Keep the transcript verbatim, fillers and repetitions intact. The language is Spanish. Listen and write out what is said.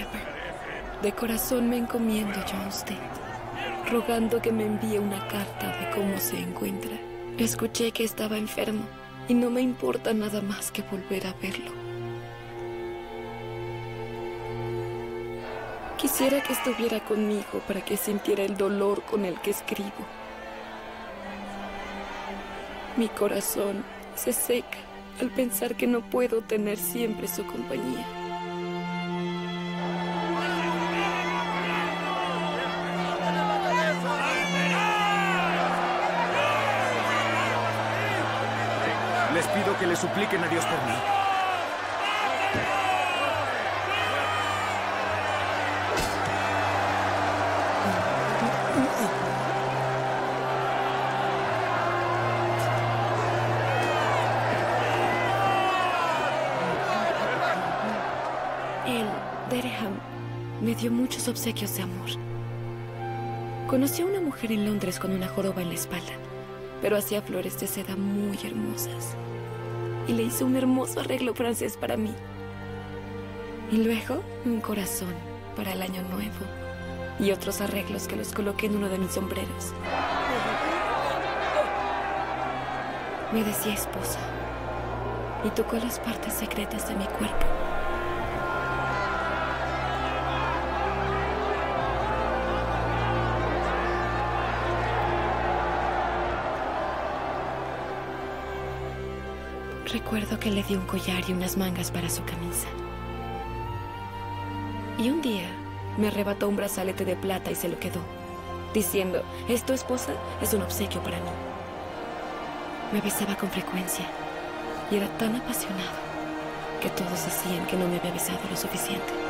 Harper. De corazón me encomiendo, Johnstein, rogando que me envíe una carta de cómo se encuentra. Escuché que estaba enfermo y no me importa nada más que volver a verlo. Quisiera que estuviera conmigo para que sintiera el dolor con el que escribo. Mi corazón se seca al pensar que no puedo tener siempre su compañía. Les pido que le supliquen a Dios por mí. Él, Dereham, me dio muchos obsequios de amor. Conocí a una mujer en Londres con una joroba en la espalda, pero hacía flores de seda muy hermosas. Y le hizo un hermoso arreglo francés para mí. Y luego, un corazón para el año nuevo. Y otros arreglos que los coloqué en uno de mis sombreros. Me decía esposa. Y tocó las partes secretas de mi cuerpo. Recuerdo que le di un collar y unas mangas para su camisa. Y un día me arrebató un brazalete de plata y se lo quedó, diciendo, «¿Esto, esposa? Es un obsequio para mí». Me besaba con frecuencia y era tan apasionado que todos decían que no me había besado lo suficiente.